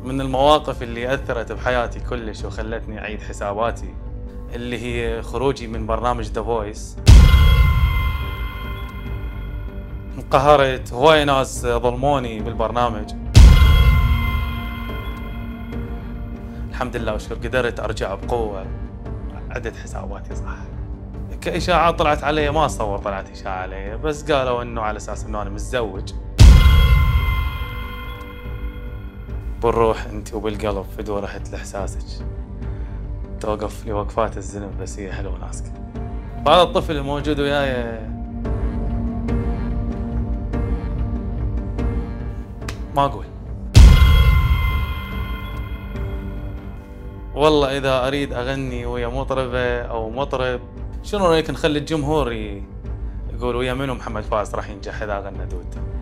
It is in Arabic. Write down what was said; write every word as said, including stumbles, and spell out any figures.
من المواقف اللي أثرت بحياتي كلش وخلتني أعيد حساباتي اللي هي خروجي من برنامج ذا فويس. انقهرت، هواي ناس ظلموني بالبرنامج. الحمد لله وشكر قدرت أرجع بقوة، عدت حساباتي صح. كإشاعات طلعت علي ما أتصور طلعت إشاعة علي، بس قالوا إنه على أساس إنه أنا متزوج. بالروح أنت وبالقلب فدوة رحت لإحساسك، توقف لي وقفات الزنب بس هي حلوة ناسك. فهذا الطفل الموجود وياي ما أقول. والله إذا أريد أغني ويا مطربة أو مطرب، شنو رأيك نخلي الجمهور يقول ويا منو محمد فايز راح ينجح إذا غنى دوت؟